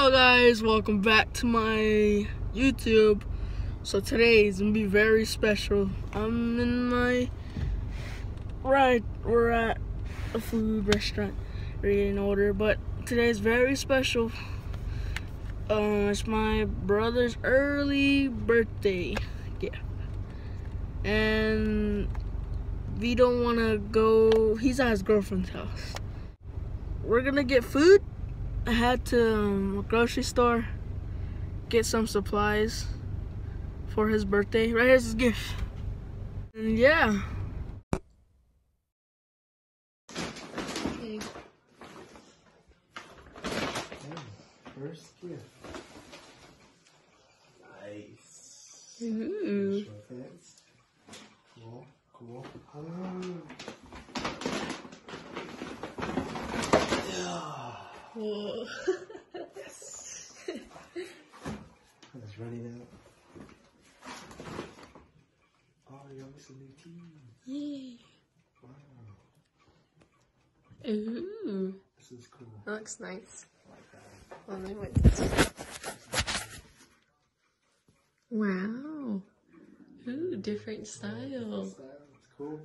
Hello guys, welcome back to my YouTube. So today is gonna be very special. I'm in my we're at a food restaurant. We're getting order, but today is very special. It's my brother's early birthday. Yeah. And we don't wanna go, he's at his girlfriend's house. We're gonna get food. I had to a grocery store, get some supplies for his birthday. Right here's his gift. And yeah. Okay. First gift. Nice. Ooh. Show fans. Cool. Whoa. Yes. It's running out. Oh, you got me some new keys. Yay. Wow. Ooh. This is cool. That looks nice. I like that. Let me wait. Wow. Ooh, different style. It's cool.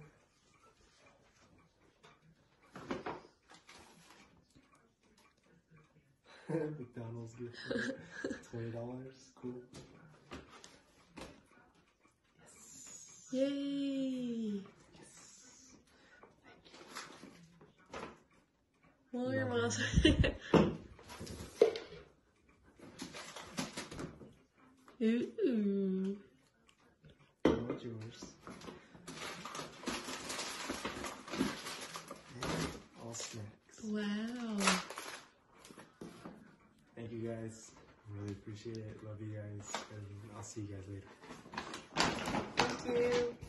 McDonald's gift $20. Cool. Yes. Yay. Yes. Well, your mom's. Ooh. What's yours? And all snacks. Wow. Thank you guys. Really appreciate it. Love you guys. And I'll see you guys later. Thank you.